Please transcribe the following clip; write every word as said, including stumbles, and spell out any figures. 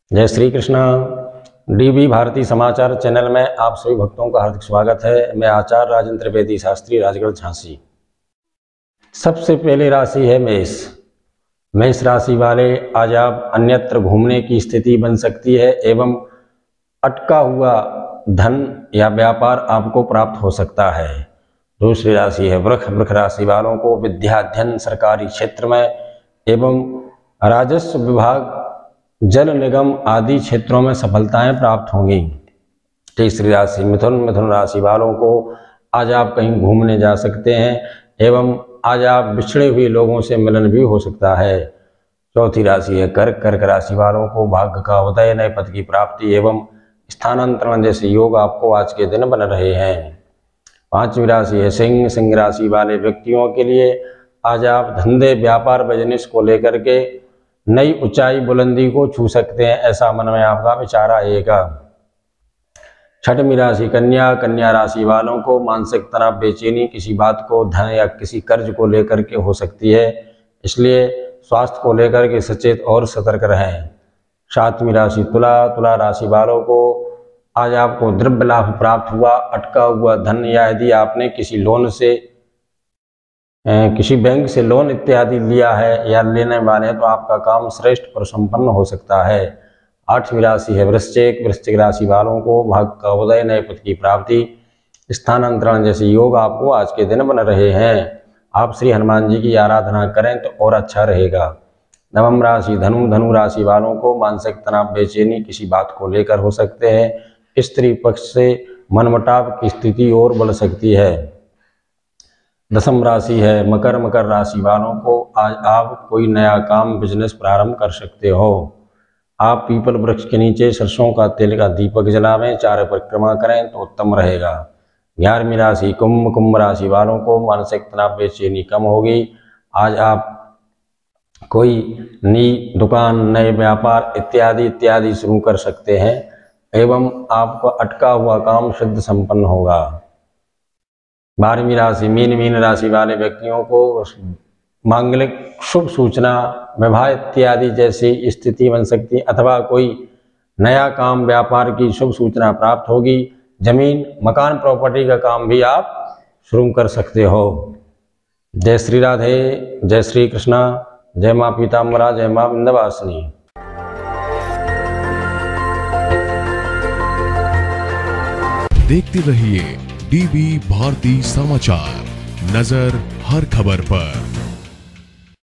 जय श्री कृष्ण। डीबी भारती समाचार चैनल में आप सभी भक्तों का हार्दिक स्वागत है। मैं आचार्य राजेंद्र त्रिवेदी शास्त्री, राजगढ़ झांसी। सबसे पहली राशि है मेष। मेष राशि वाले आज आप अन्यत्र घूमने की स्थिति बन सकती है एवं अटका हुआ धन या व्यापार आपको प्राप्त हो सकता है। दूसरी राशि है वृष। वृष राशि वालों को विद्या, अध्ययन, सरकारी क्षेत्र में एवं राजस्व विभाग, जल निगम आदि क्षेत्रों में सफलताएं प्राप्त होंगी। तीसरी राशि मिथुन। मिथुन राशि वालों को आज आप कहीं घूमने जा सकते हैं एवं आज आप बिछड़े हुए लोगों से मिलन भी हो सकता है। चौथी राशि है कर्क। कर्क राशि वालों को भाग्य का उदय, नए पद की प्राप्ति एवं स्थानांतरण जैसे योग आपको आज के दिन बन रहे हैं। पांचवी राशि है सिंह। सिंह राशि वाले व्यक्तियों के लिए आज आप धंधे, व्यापार, बिजनेस को लेकर के नई ऊंचाई, बुलंदी को छू सकते हैं, ऐसा मन में आपका विचार आएगा। छठवीं राशि कन्या। कन्या राशि वालों को मानसिक तनाव, बेचैनी किसी बात को, धन या किसी कर्ज को लेकर के हो सकती है, इसलिए स्वास्थ्य को लेकर के सचेत और सतर्क रहें। सातवीं राशि तुला। तुला राशि वालों को आज आपको द्रव्य लाभ प्राप्त हुआ। अटका हुआ धन या यदि आपने किसी लोन से किसी बैंक से लोन इत्यादि लिया है या लेने वाले हैं तो आपका काम श्रेष्ठ और संपन्न हो सकता है। आठवीं राशि है वृश्चिक। वृश्चिक राशि वालों को भाग्य का उदय, नए पद की प्राप्ति, स्थानांतरण जैसे योग आपको आज के दिन बन रहे हैं। आप श्री हनुमान जी की आराधना करें तो और अच्छा रहेगा। नवम राशि धनु। धनु राशि वालों को मानसिक तनाव, बेचैनी किसी बात को लेकर हो सकते हैं। स्त्री पक्ष से मनमुटाव की स्थिति और बढ़ सकती है। दसम राशि है मकर। मकर राशि वालों को आज आप कोई नया काम, बिजनेस प्रारंभ कर सकते हो। आप पीपल वृक्ष के नीचे सरसों का तेल का दीपक जलावें, चार परिक्रमा करें तो उत्तम रहेगा। ग्यारहवीं राशि कुंभ। कुंभ राशि वालों को मानसिक तनाव, बेचैनी कम होगी। आज आप कोई नई दुकान, नए व्यापार इत्यादि इत्यादि शुरू कर सकते हैं एवं आपका अटका हुआ काम सिद्ध संपन्न होगा। बारहवीं राशि मीन। मीन राशि वाले व्यक्तियों को मांगलिक शुभ सूचना, विवाह इत्यादि जैसी स्थिति बन सकती है अथवा कोई नया काम, व्यापार की शुभ सूचना प्राप्त होगी। जमीन, मकान, प्रॉपर्टी का काम भी आप शुरू कर सकते हो। जय श्री राधे, जय श्री कृष्णा, जय माँ पीताम्बरा, जय माँ विंध्यवासिनी। देखते रहिए डीबी भारती समाचार, नजर हर खबर पर।